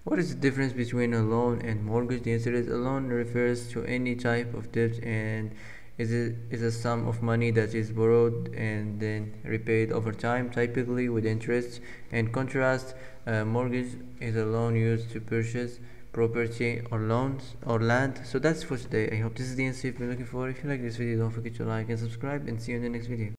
What is the difference between a loan and mortgage? The answer is a loan refers to any type of debt and is a sum of money that is borrowed and then repaid over time, typically with interest. In contrast, a mortgage is a loan used to purchase property or loans or land. So that's for today. I hope this is the answer you've been looking for. If you like this video, don't forget to like and subscribe, and see you in the next video.